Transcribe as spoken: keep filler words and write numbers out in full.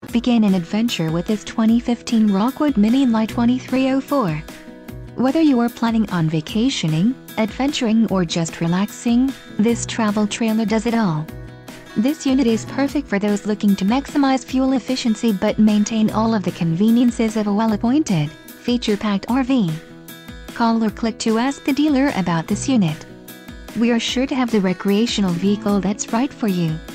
Begin an adventure with this twenty fifteen Rockwood Mini Lite twenty-three oh four. Whether you are planning on vacationing, adventuring or just relaxing, this travel trailer does it all. This unit is perfect for those looking to maximize fuel efficiency but maintain all of the conveniences of a well-appointed, feature-packed R V. Call or click to ask the dealer about this unit. We are sure to have the recreational vehicle that's right for you.